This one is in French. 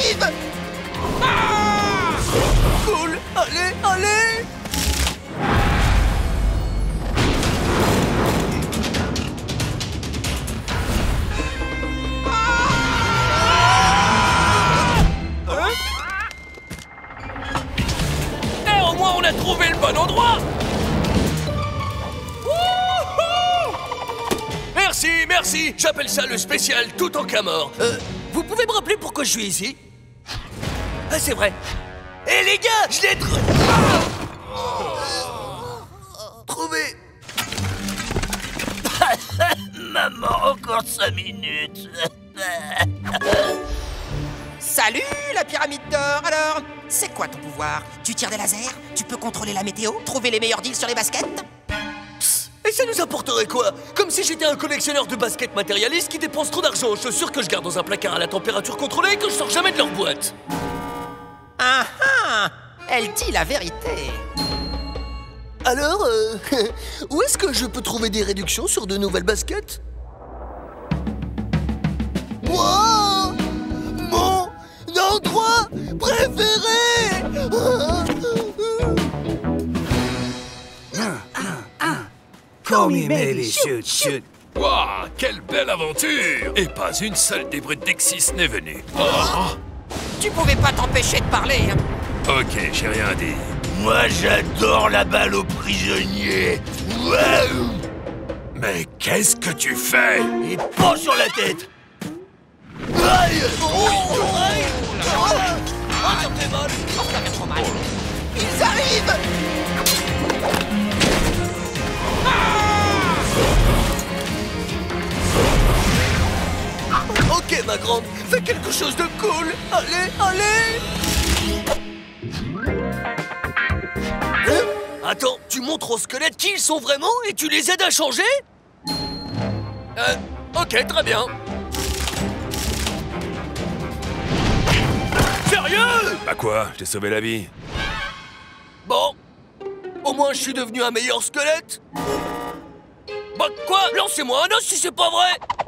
arrivent! Ah! Cool! Allez, allez! Au moins on a trouvé le bon endroit. Wouhou! Merci, merci. J'appelle ça le spécial tout en cas mort. Vous pouvez me rappeler pourquoi je suis ici? Ah, c'est vrai. Eh les gars, je l'ai trouvé. Maman, encore 5 minutes. Salut, la pyramide d'or. Alors, c'est quoi ton pouvoir? Tu tires des lasers? Tu peux contrôler la météo? Trouver les meilleurs deals sur les baskets? Et ça nous apporterait quoi? Comme si j'étais un collectionneur de baskets matérialistes qui dépense trop d'argent aux chaussures que je garde dans un placard à la température contrôlée et que je sors jamais de leur boîte. Ah ah! Elle dit la vérité. Alors, où est-ce que je peux trouver des réductions sur de nouvelles baskets? Wow! Mon endroit préféré! Call me maybe, shoot, shoot. Waouh, quelle belle aventure! Et pas une seule des brutes d'Exis n'est venue. Oh. Tu pouvais pas t'empêcher de parler, hein? Ok, j'ai rien dit. Moi, j'adore la balle aux prisonniers. Waouh! Mais qu'est-ce que tu fais? Et pas sur la tête! Aïe! Oh, Ah, ça me fait mal. Oh, ça fait trop mal. ils arrivent! Ok, ma grande, fais quelque chose de cool. Allez, allez. Hein? Attends, tu montres aux squelettes qui ils sont vraiment et tu les aides à changer? Ok, très bien. Sérieux? Bah quoi? Je t'ai sauvé la vie. Bon, au moins je suis devenu un meilleur squelette. Bah quoi? Lancez-moi un os si c'est pas vrai.